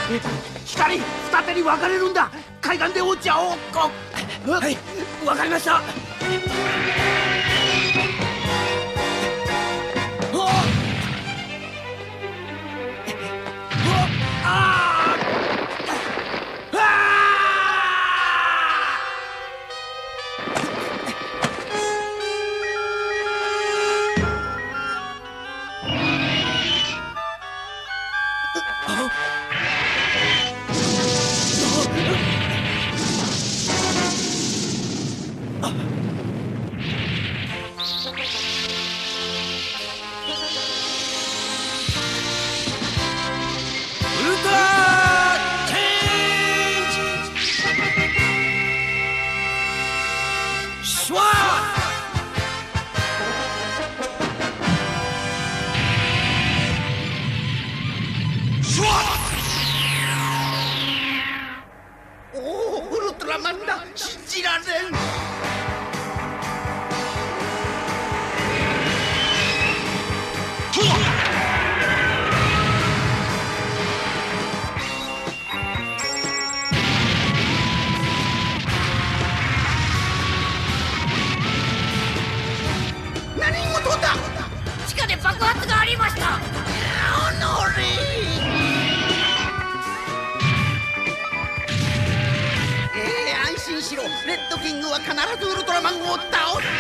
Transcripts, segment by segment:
光二手に分かれるんだ。海岸で落ち合おう。はい、分かりました。 レッドキングは必ずウルトラマンを倒す。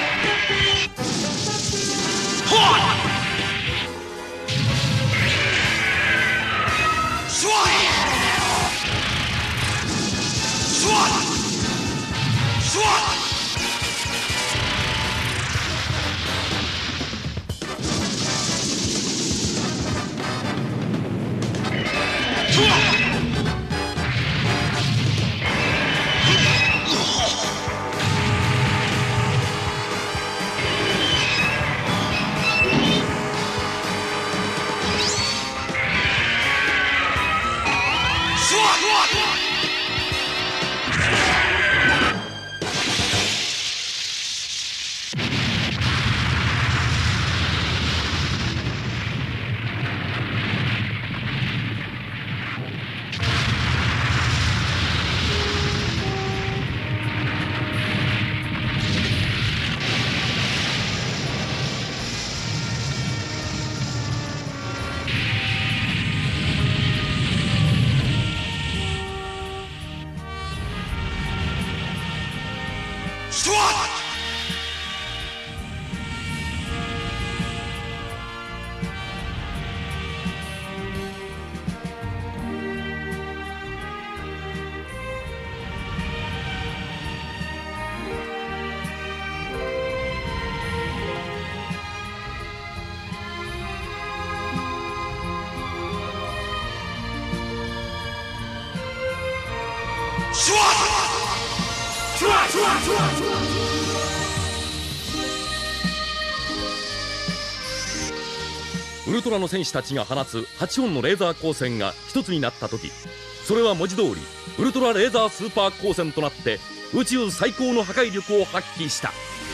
ウルトラの戦士たちが放つ8本のレーザー光線が一つになった時、それは文字通りウルトラレーザースーパー光線となって宇宙最高の破壊力を発揮した。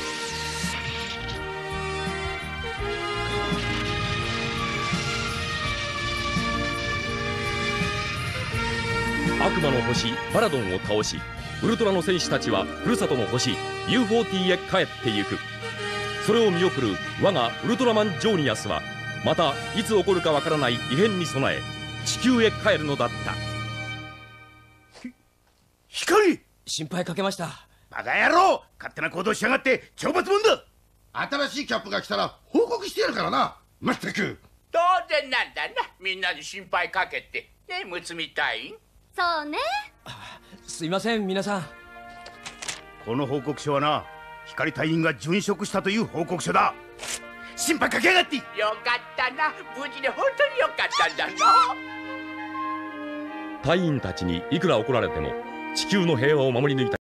悪魔の星バラドンを倒し、ウルトラの戦士たちはふるさとの星 U40 へ帰ってゆく。それを見送る我がウルトラマンジョーニアスは、またいつ起こるかわからない異変に備え地球へ帰るのだった。 光、 心配かけました。 バカ野郎、勝手な行動しやがって懲罰もんだ。 新しいキャップが来たら報告してやるからな。まったく当然なんだな、みんなに心配かけてね、むつみ隊員。 そうね。 すいません皆さん。 この報告書はな、光隊員が殉職したという報告書だ。心配かけやがって。 よかったな、無事で本当によかったんだぞ。 隊員たちにいくら怒られても地球の平和を守り抜いた